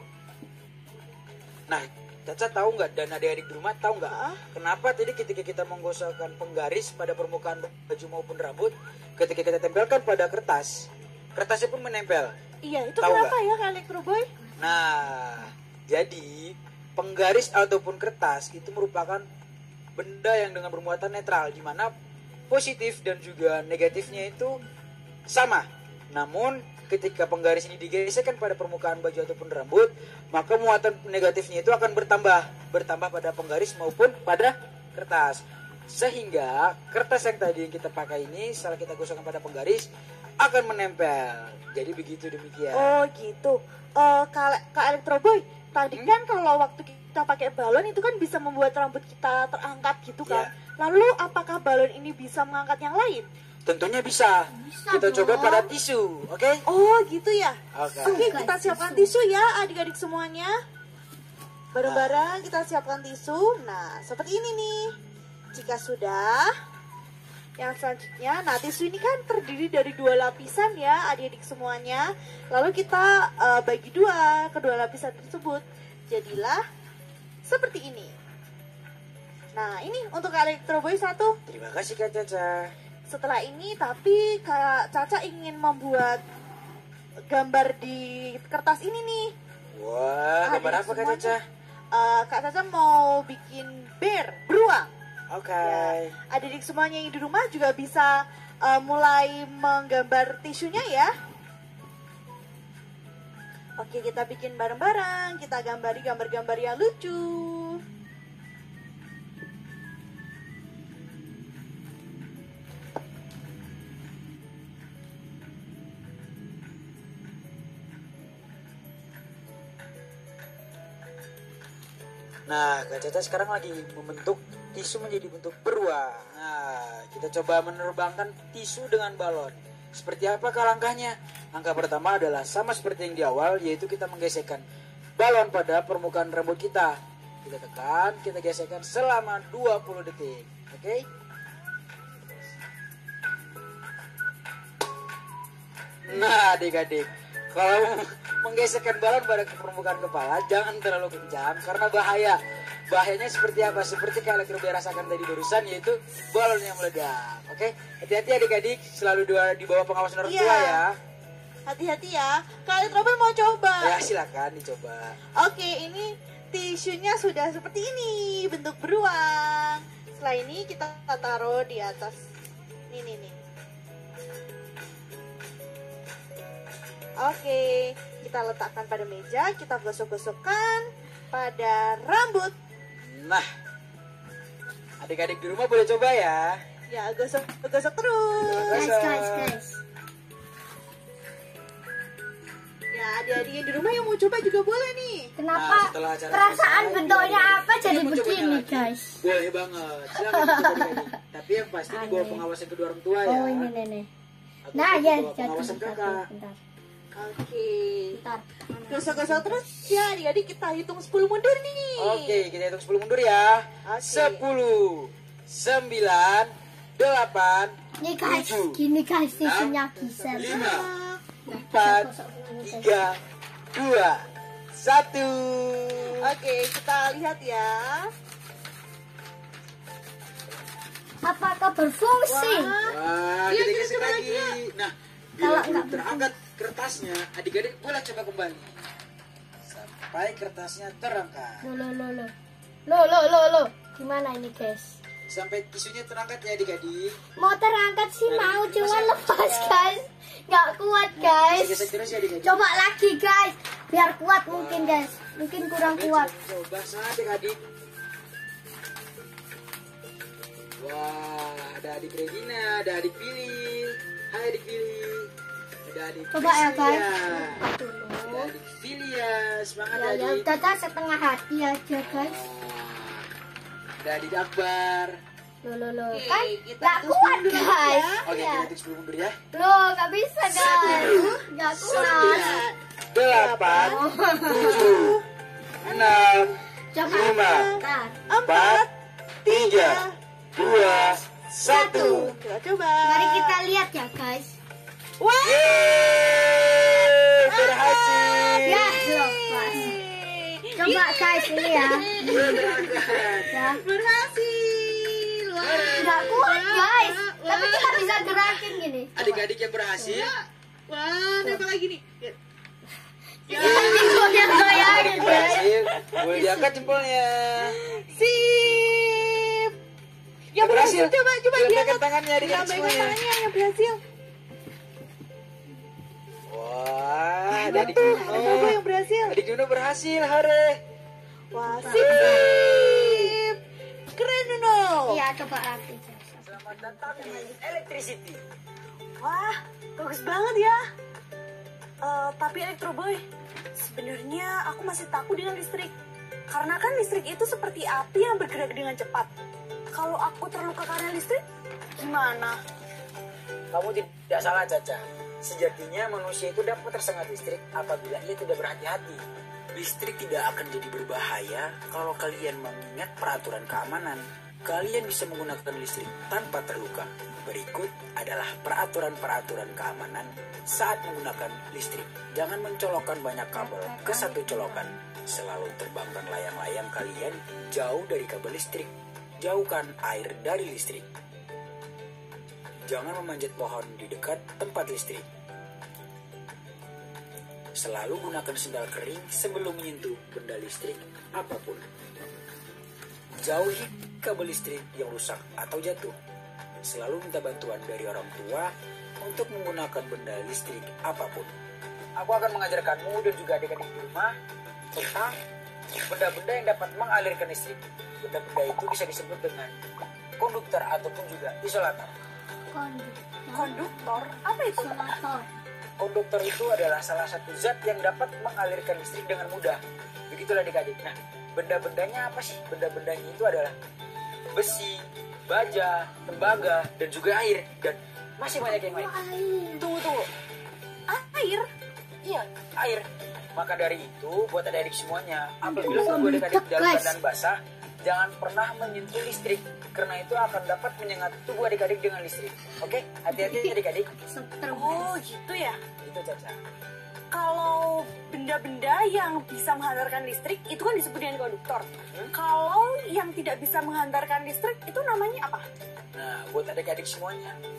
nah, Caca tahu nggak dan adik-adik di rumah tahu nggak Ah? kenapa tadi ketika kita menggosokkan penggaris pada permukaan baju maupun rambut, ketika kita tempelkan pada kertas, kertasnya pun menempel. Iya, itu Tahu kenapa ya Kak Electro Boy? Nah, jadi penggaris ataupun kertas itu merupakan benda yang dengan bermuatan netral, di mana positif dan juga negatifnya itu sama. Namun ketika penggaris ini digeserkan pada permukaan baju ataupun rambut, maka muatan negatifnya itu akan bertambah, bertambah pada penggaris maupun pada kertas. Sehingga kertas yang tadi yang kita pakai ini setelah kita gosokkan pada penggaris akan menempel. Jadi begitu demikian. Oh gitu. Eh Kak Kak Electro Boy, tadi Hmm? kan kalau waktu kita pakai balon itu kan bisa membuat rambut kita terangkat gitu kan. Ya. Lalu apakah balon ini bisa mengangkat yang lain? Tentunya bisa. Bisa Kita dong. coba pada tisu, oke? Oh gitu ya. Oke. Oke, Guys, kita siapkan tisu. tisu ya adik-adik semuanya. Bareng-bareng kita siapkan tisu. Nah, seperti ini nih. Jika sudah, yang selanjutnya, nah tisu ini kan terdiri dari dua lapisan ya adik-adik semuanya. Lalu kita eh, bagi dua kedua lapisan tersebut. Jadilah seperti ini. Nah, ini untuk Kak Electro Boy satu. Terima kasih Kak Caca. Setelah ini tapi Kak Caca ingin membuat gambar di kertas ini nih. Wah, gambar Adik apa Kak semuanya. Caca? Eh, Kak Caca mau bikin bear, beruang. Oke. Ya. Adik-adik semuanya yang di rumah juga bisa eh, mulai menggambar tisunya ya. Oke, kita bikin bareng-bareng. Kita gambari gambar-gambar yang lucu. Nah, Kak Caca sekarang lagi membentuk tisu menjadi bentuk beruang. Nah, kita coba menerbangkan tisu dengan balon. Seperti apakah langkahnya? Langkah pertama adalah sama seperti yang di awal, yaitu kita menggesekkan balon pada permukaan rambut kita. Kita tekan, kita gesekkan selama dua puluh detik. Oke? Nah, adik-adik, kalau menggesekkan balon pada permukaan kepala, jangan terlalu kencang karena bahaya. Bahayanya seperti apa? Seperti kalau kita rasakan tadi barusan, yaitu balon yang meledak. Oke, hati-hati adik-adik, selalu dua- di bawah pengawasan orang Iya. tua ya. Hati-hati ya. Kak Elektrobel mau coba? Ya silakan dicoba. Oke, ini tisunya sudah seperti ini, bentuk beruang. Setelah ini kita taruh di atas. Nih, nih, nih. Oke, kita letakkan pada meja, kita gosok-gosokkan pada rambut. Nah, adik-adik di rumah boleh coba ya. Ya, gosok-gosok terus. Guys, guys, guys. Ya, adik-adik yang di rumah yang mau coba juga boleh nih. Kenapa Nah, setelah acara perasaan selesai, bentuknya boleh. apa jadi Mau coba begini, lagi? guys? Boleh banget. Silakan dicoba adik-adik. Tapi yang pasti di bawah Aneh. pengawasan kedua orang tua ya. Oh, ini nih, nih. Atau Nah, di ya, bawah jatuh. pengawasan Bentar, kakak. bentar. Oke. Bentar. Gosok-gosok terus ya, adik-adik kita hitung sepuluh mundur nih. Oke, kita hitung sepuluh mundur ya. Oke. sepuluh, sembilan, delapan, Nih guys, tujuh, gini guys, tisunya bisa. lima, empat, tiga, dua, satu. Oke, kita lihat ya. Apakah berfungsi? Wah. Wah, Iya, kita kita geser coba lagi. lagi. Nah, Kalau bila belum nggak terangkat kertasnya, adik-adik boleh coba kembali. Sampai kertasnya terangkat. Lo lo lo lo. Lo lo lo lo. Gimana ini guys? Sampai tisunya terangkat ya adik-adik. Mau terangkat sih Nah, mau, ini cuma masih lepas ada. guys. Nggak kuat guys. Gesek terus ya adik-adik. Coba lagi guys, biar kuat mungkin guys. Mungkin kurang Adik, kuat. Coba, coba sana adik-adik. Wah, ada adik Regina, ada adik Billy. Hai adik Billy. Ada adik Coba ya guys. Priscilla. Ada Dulu. adik Filia, semangat Ya ya adik. udah dah, setengah hati aja guys. Ah, ada adik Akbar. Lo lo lo. Oke, Kan kita nggak terus kuat mundur guys. ya. Oke, Ya. kita hitung sepuluh mundur ya. Lo nggak bisa guys. Nggak kuat. Sembilan, delapan, tujuh, enam, Coba. lima, Bentar. empat, tiga, dua, satu. Kita coba. Mari kita lihat ya guys. Wah. Yeay, berhasil. Ya lepas. Coba guys ini ya. Ya. Berhasil. Wah. Nggak kuat guys. Tapi kita bisa gerakin gini. Adik-adik yang berhasil, Wah, nempel lagi nih. Ya. Goyang-goyangin guys. berhasil, boleh diangkat jempolnya. Sip. Yang berhasil coba coba Lambaikan diangkat tangannya adik-adik Lambaikan semuanya. tangannya yang berhasil. Wah, ada adik Tuh, Juno. ada siapa yang berhasil? Adik Juno berhasil, hore. Wah, sip sip. Keren Nuno. Iya coba lagi. Selamat datang di Electricity. Wah, bagus banget ya. Eh, tapi Electro Boy, sebenarnya aku masih takut dengan listrik. Karena kan listrik itu seperti api yang bergerak dengan cepat. Kalau aku terluka karena listrik, gimana? Kamu tidak salah, Caca. Sejatinya manusia itu dapat tersengat listrik apabila ia tidak berhati-hati. Listrik tidak akan jadi berbahaya kalau kalian mengingat peraturan keamanan. Kalian bisa menggunakan listrik tanpa terluka. Berikut adalah peraturan-peraturan keamanan saat menggunakan listrik. Jangan mencolokkan banyak kabel ke satu colokan. Selalu terbangkan layang-layang kalian jauh dari kabel listrik. Jauhkan air dari listrik. Jangan memanjat pohon di dekat tempat listrik. Selalu gunakan sendal kering sebelum menyentuh benda listrik apapun. Jauhi kabel listrik yang rusak atau jatuh. Selalu minta bantuan dari orang tua untuk menggunakan benda listrik apapun. Aku akan mengajarkanmu dan juga adik-adik di rumah tentang benda-benda yang dapat mengalirkan listrik. Benda-benda itu bisa disebut dengan konduktor ataupun juga isolator. Konduktor? Apa itu? Isolator. Konduktor itu adalah salah satu zat yang dapat mengalirkan listrik dengan mudah. Begitulah adik-adik. Nah, benda-bendanya apa sih? Benda-bendanya itu adalah besi, baja, tembaga, dan juga air. Dan masih banyak yang lain. Tunggu, tunggu. Air? Iya, air. Maka dari itu, buat adik-adik semuanya, apabila Bisa kamu adik-adik meledak, dalam guys. keadaan basah, jangan pernah menyentuh listrik. Karena itu akan dapat menyengat tubuh adik-adik dengan listrik. Oke? Hati-hati adik-adik. Oh, gitu ya. Itu Caca. Kalau benda-benda yang bisa menghantarkan listrik itu kan disebut dengan konduktor. Kalau yang tidak bisa menghantarkan listrik itu namanya apa? Nah, buat adik-adik semuanya,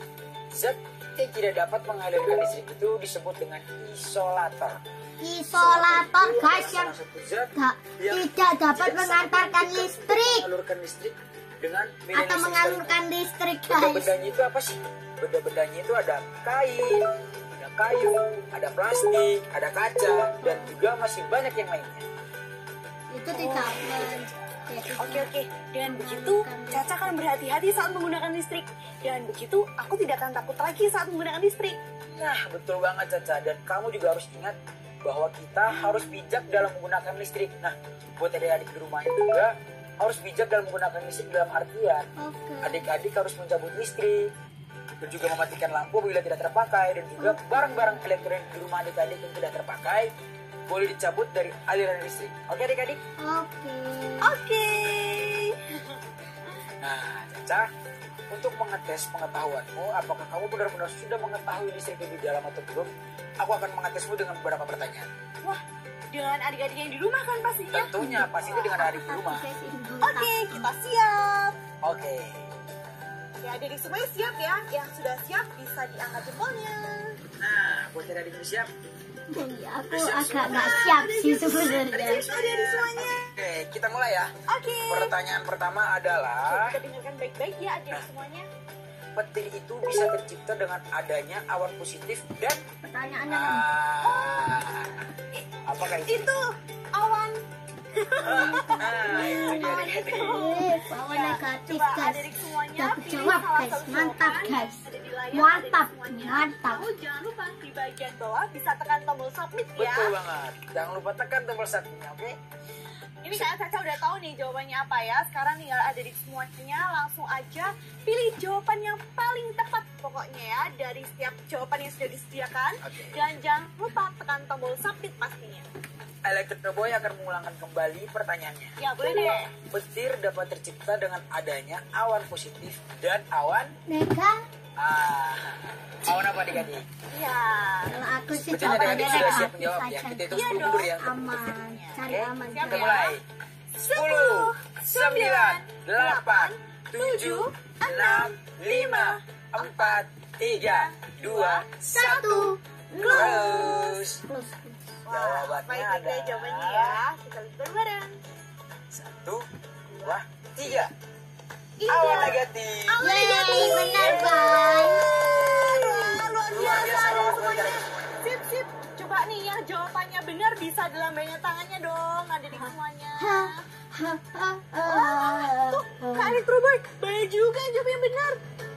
Zat yang tidak dapat mengalirkan listrik itu disebut dengan isolator. Isolator guys yang Salah satu zat da- yang tidak dapat tidak mengantarkan bisa listrik mengalurkan listrik dengan atau mekanisme mengalurkan listrik guys. Benda-bendanya itu apa sih? Benda-bendanya itu ada kain, ada kayu, ada plastik, ada kaca, dan juga masih banyak yang lainnya. Itu tidak men- Oke oke, dengan begitu Caca akan berhati-hati saat menggunakan listrik. Dan begitu aku tidak akan takut lagi saat menggunakan listrik. Nah, betul banget Caca. Dan kamu juga harus ingat bahwa kita harus bijak dalam menggunakan listrik. Nah, buat adik-adik di rumahnya juga harus bijak dalam menggunakan listrik dalam artian Oke. adik-adik harus mencabut listrik dan juga mematikan lampu bila tidak terpakai, dan juga barang-barang elektronik di rumah adik-adik yang tidak terpakai boleh dicabut dari aliran listrik. Oke adik-adik? Oke. Oke. Nah, Caca, untuk mengetes pengetahuanmu, apakah kamu benar-benar sudah mengetahui listrik lebih dalam atau belum? Aku akan mengetesmu dengan beberapa pertanyaan. Wah, dengan adik-adik yang di rumah kan pastinya. Tentunya, pastinya dengan adik di rumah. Oke, kita siap. Oke. Ya, adik-adik semuanya siap ya. Yang sudah siap bisa diangkat jempolnya. Nah, buat adik-adik yang siap. Ya, aku agak nggak siap sih sebenarnya. Adik-adik semuanya. Oke, kita mulai ya. Oke. Pertanyaan pertama adalah, Kita dengarkan baik-baik ya adik-adik semuanya. petir itu bisa tercipta dengan adanya awan positif dan Pertanyaannya ah, apakah itu? Itu awan. Ah, itu dia adik-adik. eh, bawah negatif Coba guys. adik-adik semuanya Udah pilih kejawab salah guys, satu mantap jawaban. guys. Ada di layar, Mantap, adik-adik semuanya. mantap. Kamu jangan lupa di bagian bawah bisa tekan tombol submit ya. Betul banget. Jangan lupa tekan tombol submit-nya, oke? Ini kayaknya Caca udah tahu nih jawabannya apa ya. Sekarang tinggal adik semuanya langsung aja pilih jawaban yang paling tepat pokoknya ya dari setiap jawaban yang sudah disediakan. Oke. Dan jangan lupa tekan tombol submit pastinya. Electro Boy akan mengulangi kembali pertanyaannya. Ya boleh deh. Petir dapat tercipta dengan adanya awan positif dan awan Mega, ah, awan apa adik-adik? Ya. kalau aku sih Betul adik-adik sudah siap negatif menjawab ya. saja. Kita hitung Iya sepuluh dong, mundur ya. Aman, cari Oke, aman. siap kita ya. mulai. sepuluh, sembilan, delapan, tujuh, enam, lima, empat, tiga, dua, satu. Terus. Plus. Wah, Jawabannya baik-baik deh ada. jawabannya ya. Kita lihat bareng-bareng. Satu, dua, tiga. Iya. Awan negatif. Yeay, benar guys. Wah, luar Luar biasa biasa ya loh semuanya. adik-adik semuanya. Sip, sip. Coba nih yang jawabannya benar bisa dilambaikan tangannya dong, adik-adik semuanya. Ha, ha, ha, ha. Tuh, Kak Electro Boy, banyak juga yang jawab yang benar.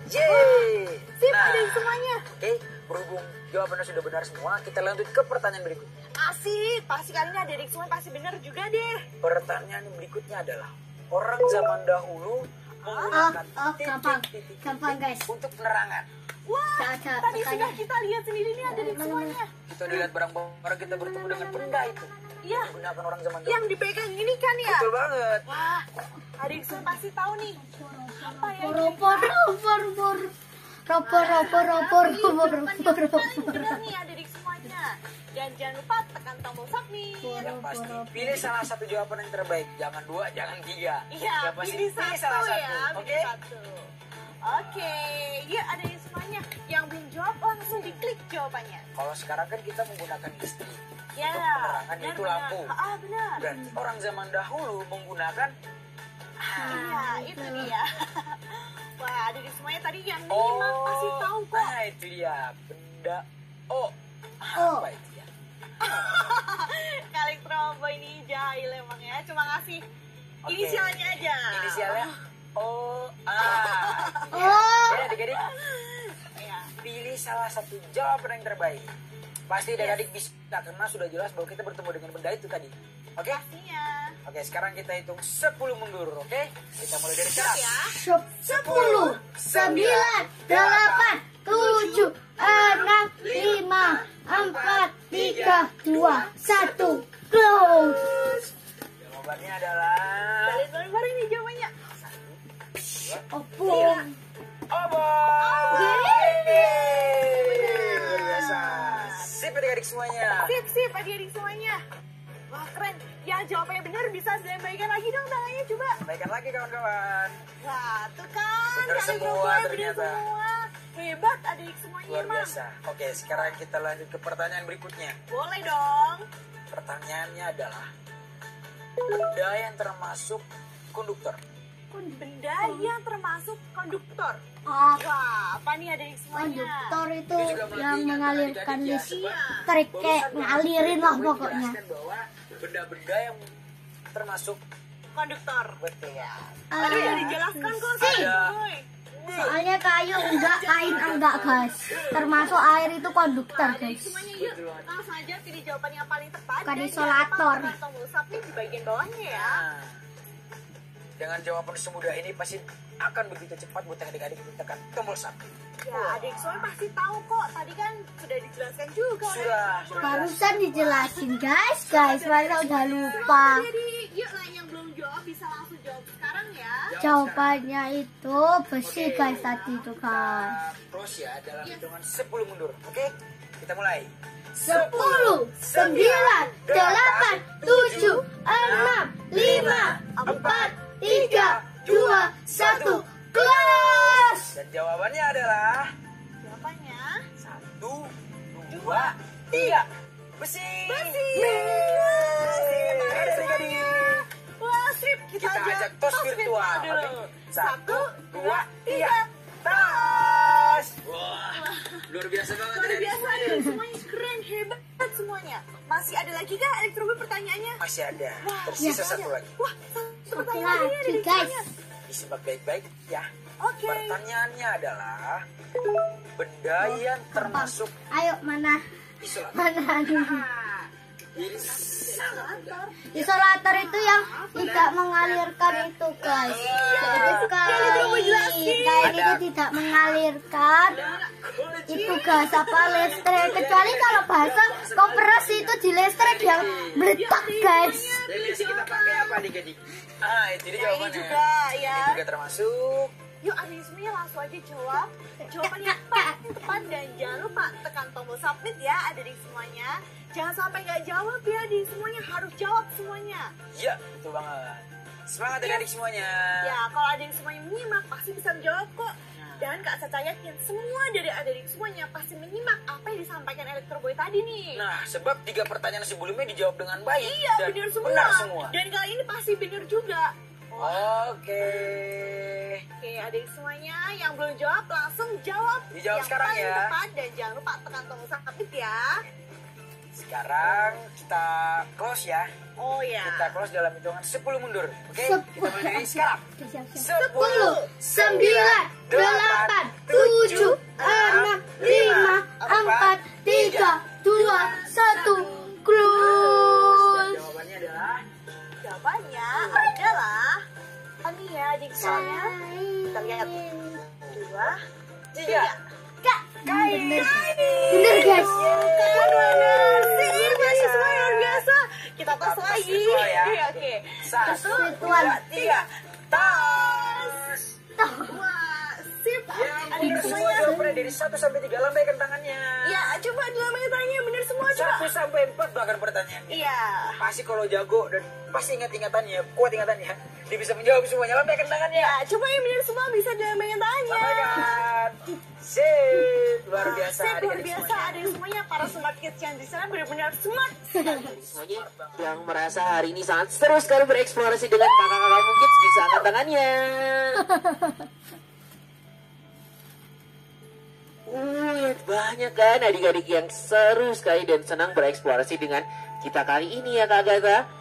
Yeay. Sip, Nah, adik semuanya. Oke, berhubung jawabannya sudah benar semua, kita lanjut ke pertanyaan berikutnya. Asik, pasti kali ini adik-adik semua pasti benar juga deh. Pertanyaan berikutnya adalah, orang zaman dahulu menggunakan Oh, oh, gampang. titik-titik Gampang, guys. untuk penerangan. Wah, Caca, tadi pertanyaan. sudah kita lihat sendiri nih adik-adik Mana, semuanya. Kita dilihat barang-barang, kita bertemu dengan benda itu. Iya, Yang digunakan orang zaman dahulu. yang dipegang ini kan ya. Betul banget. Wah, adik semua pasti tahu nih. Apa ya? Robor, robor, robor. Robor, robor, robor, robor, robor, Paling robor. benar nih adik semuanya. Dan jangan lupa tekan tombol submit. Yang pasti pilih salah satu jawaban yang terbaik. Jangan dua, jangan tiga. Iya, Yang pasti pilih satu salah satu. ya, Oke? pilih satu. Oke, ya ada yang semuanya. Yang belum jawab langsung diklik jawabannya. Kalau sekarang kan kita menggunakan listrik. Ya, Untuk penerangan benar, itu benar. lampu. Ah, benar. Berarti orang zaman dahulu menggunakan Iya, itu dia. Wah, ada di semuanya tadi yang oh, nyimak pasti tahu kok. Nah, itu dia benda oh. Oh. Apa itu ya? Kali Trobo ini jahil emang ya, cuma ngasih Oke. inisialnya aja. Inisialnya oh ah. Oh. Ya, adik-adik, Ya. pilih salah satu jawaban yang terbaik. Pasti adik-adik bisa karena sudah jelas bahwa kita bertemu dengan benda itu tadi. Oke? Pastinya. Oke, sekarang kita hitung sepuluh mundur, oke? Kita mulai dari Siap sekarang. ya. Sepuluh, sembilan, delapan, tujuh, enam, lima, empat, tiga, dua, satu, close. Jawabannya adalah Kalian bareng-bareng nih jawabannya. Opung. obor. Yeay. Luar biasa. Sip adik-adik semuanya. Sip, sip adik-adik semuanya. Wah, keren. Yang jawabannya benar bisa dilambaikan lagi dong tangannya coba. Baikkan lagi kawan-kawan. Wah, tuh kan. Benar Kali semua Trobo benar ternyata. semua. Hebat adik semuanya, Luar Mam. biasa. Oke, sekarang kita lanjut ke pertanyaan berikutnya. Boleh dong. Pertanyaannya adalah, benda yang termasuk konduktor. Benda yang termasuk konduktor. Ah, Wah, apa nih adik semuanya? konduktor itu Ini juga yang mengingatkan mengalirkan adik-adik ya, listrik, sebab kayak barusan ngalirin lah gue pokoknya. dijelaskan bahwa benda-benda yang termasuk Konduktor. betul ya. Tadi udah Ah, dijelaskan kok. sih. Boy. Soalnya kayu enggak, kain enggak guys. Termasuk air itu konduktor Adik guys. semuanya yuk, langsung aja pilih jawaban yang paling tepat. Bukan dan isolator. jangan lupa tekan tombol submit di bagian bawahnya ya. Nah, dengan jawaban semudah ini pasti akan begitu cepat buat adik-adik tekan tombol submit. Ya, adik semuanya pasti tahu kok. Tadi kan sudah dijelaskan juga. oleh Sudah, sudah. Barusan dijelasin guys, guys. Mereka udah lupa. Jadi, yuk lah yang belum jawab bisa langsung jawab sekarang ya. Jawabannya itu besi guys tadi itu guys. Kita close ya dalam hitungan sepuluh mundur. Oke, kita mulai. Sepuluh, sembilan, delapan, tujuh, enam, lima, empat, tiga, dua, satu, close. Dan jawabannya adalah Jawabannya satu, dua, tiga. Besi. besi. Adik-adik. Wah, sip. Kita, Kita aja ajak tos virtual. dulu. Oke. Satu, dua, tiga. Tas. Wah, luar biasa banget. Luar adik-adik biasa semuanya. adik semuanya keren hebat semuanya. Masih ada lagi kah Elektroboy pertanyaannya? Masih ada. Wah, Tersisa ya. satu lagi. Wah, satu Satu pertanyaan lagi lagi adik guys. semuanya. Disimak baik-baik ya. Oke. Pertanyaannya adalah benda yang termasuk Ayo mana isolator. mana nih? Ini Isolator itu yang tidak mengalirkan itu guys. Jadi sekali kain itu tidak mengalirkan itu gas apa listrik. Kecuali kalau bahasa kompres itu di listrik yang meledak guys. dan biasa kita pakai apa adik-adik? Ah, itu dia Nah, ini jawabannya. juga ya. Ini juga termasuk. Yuk adik semuanya langsung aja jawab. Jawaban yang paling tepat dan jangan lupa tekan tombol submit ya adik semuanya. Jangan sampai nggak jawab ya adik semuanya, harus jawab semuanya. Ya, betul banget. Semangat adik-adik semuanya. Ya, kalau adik semuanya menyimak pasti bisa menjawab kok. Dan Kak Caca yakin semua dari adik semuanya pasti menyimak apa yang disampaikan Elektroboy tadi nih. Nah, sebab tiga pertanyaan sebelumnya dijawab dengan baik Iya, dan benar semua. benar semua. Dan kali ini pasti benar juga. Oke. Oke, adik semuanya yang belum jawab langsung jawab. Dijawab yang sekarang paling ya. tepat dan jangan lupa tekan tombol submit ya. Sekarang kita close ya. Oh ya. Kita close dalam hitungan sepuluh mundur. Oke? Sepuluh. Kita mulai dari sekarang. Sepuluh, sembilan, delapan, tujuh, enam, lima, empat, tiga, dua, satu, close. Jawabannya adalah Jawabannya adalah apa nih ya adik semuanya? Kita lihat. Dua, tiga. Kak, bener, bener guys. Keren bener. Sip, adik semua luar biasa. Kita tos Kita tos lagi. virtual ya. Oke, oke. satu, Virtual. dua, tiga. Tas. Wah, sip. Ya, Adik benar semua semuanya. jawabannya dari satu sampai tiga. Lambaikan tangannya. Ya, coba dalam tanya bener semua coba. satu sampai empat bahkan pertanyaannya. Iya. Pasti kalau jago dan pasti ingat-ingatannya, kuat ingatannya, dia bisa menjawab semuanya. Lambaikan tangannya. Ya, coba yang bener semua bisa dalam tanya. Lambaikan. Sip, luar biasa. Sip, luar adik-adik biasa semuanya. adik semuanya. Para smart kids yang di sana benar-benar smart. Semuanya yang merasa hari ini sangat seru sekali bereksplorasi dengan kakak-kakak mungkin bisa angkat tangannya. Uh, banyak kan adik-adik yang seru sekali dan senang bereksplorasi dengan kita kali ini ya Kak Agatha.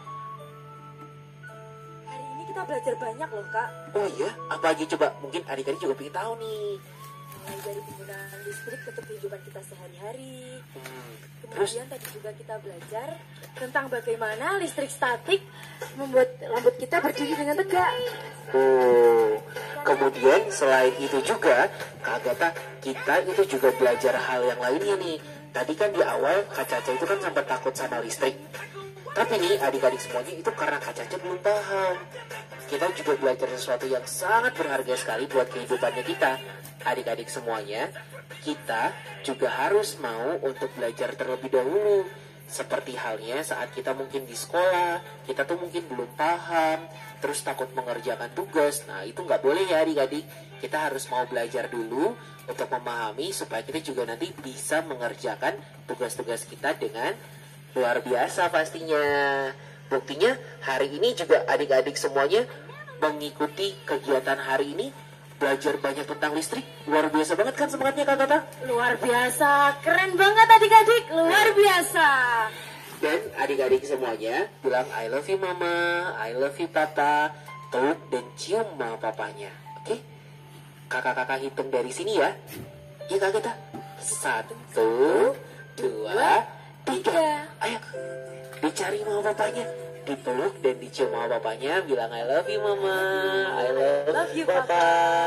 Hari ini kita belajar banyak loh kak. Oh iya, apa aja coba? Mungkin adik-adik juga pengen tahu nih. Mulai dari penggunaan listrik untuk kehidupan kita sehari-hari. Hmm, terus Kemudian tadi juga kita belajar tentang bagaimana listrik statik membuat rambut kita berdiri dengan tegak. Oh, kemudian selain itu juga, Kak Agatha, kita itu juga belajar hal yang lainnya nih. Tadi kan di awal Kak Caca itu kan sempat takut sama listrik. Tapi nih adik-adik semuanya itu karena Kak Caca belum paham. Kita juga belajar sesuatu yang sangat berharga sekali buat kehidupannya kita. Adik-adik semuanya, kita juga harus mau untuk belajar terlebih dahulu. Seperti halnya saat kita mungkin di sekolah, kita tuh mungkin belum paham, terus takut mengerjakan tugas. Nah, itu nggak boleh ya adik-adik. Kita harus mau belajar dulu untuk memahami supaya kita juga nanti bisa mengerjakan tugas-tugas kita dengan luar biasa pastinya. Buktinya hari ini juga adik-adik semuanya mengikuti kegiatan hari ini, belajar banyak tentang listrik. Luar biasa banget kan semangatnya Kak Kata? Luar biasa, keren banget adik-adik, luar biasa. Dan adik-adik semuanya bilang I love you mama, I love you papa, peluk dan cium mama papanya. Oke? Kakak-kakak hitung dari sini ya. Ya Kak Kata? Satu, dua, tiga. Ayo, dicari mama papanya, dipeluk dan dicium mama papanya, bilang I love you mama, I love, love you papa.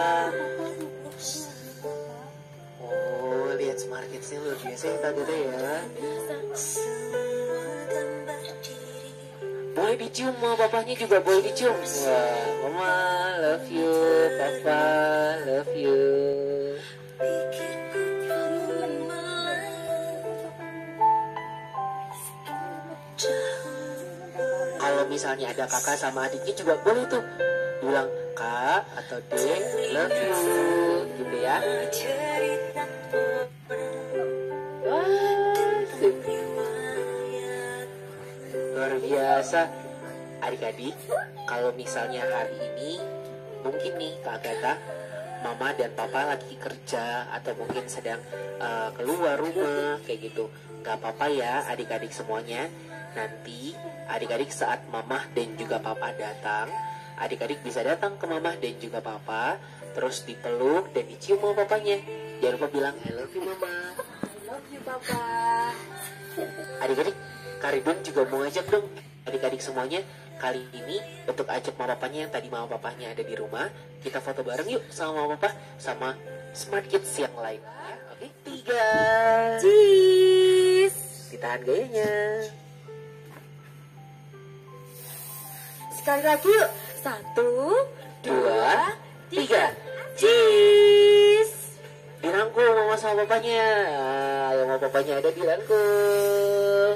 Oh, lihat Smart Kids-nya luar biasa ya Kak Kata ya. Boleh dicium sama papanya juga boleh dicium. Wah, mama love you, papa love you. Kalau misalnya ada kakak sama adiknya juga boleh tuh bilang kak atau dek love you gitu ya. Luar biasa adik-adik. Kalau misalnya hari ini mungkin nih Kak Agatha, mama dan papa lagi kerja atau mungkin sedang uh, keluar rumah kayak gitu, nggak apa-apa ya adik-adik semuanya. Nanti adik-adik saat mama dan juga papa datang, adik-adik bisa datang ke mama dan juga papa, terus dipeluk dan dicium sama papanya. Jangan lupa bilang I love you mama, I love you papa. Adik-adik, Kak Ridwan juga mau ngajak dong adik-adik semuanya kali ini untuk ajak mama papanya yang tadi mama papanya ada di rumah, kita foto bareng yuk sama mama papa sama Smart Kids yang lain ya. Oke, tiga, Cheese. ditahan gayanya. Sekali lagi yuk, satu, Dua, tiga. cheese. Dirangkul mama sama papanya. Ayo mama papanya ada dirangkul.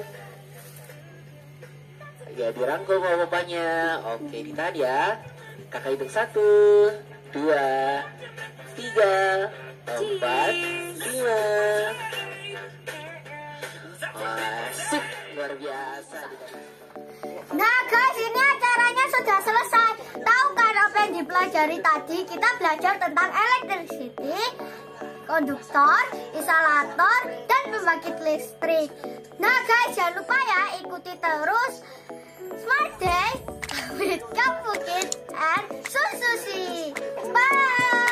Ya dirangkul mama papanya. Oke, ditahan ya. Kakak hitung satu, dua, tiga, empat, lima. Wah, sip, luar biasa. Nah guys, ini acaranya sudah selesai. Tahu kan apa yang dipelajari tadi? Kita belajar tentang electricity, konduktor, insalator, dan pembangkit listrik. Nah guys, jangan lupa ya ikuti terus Smart Day with Kampung Kids and Sususi. Bye.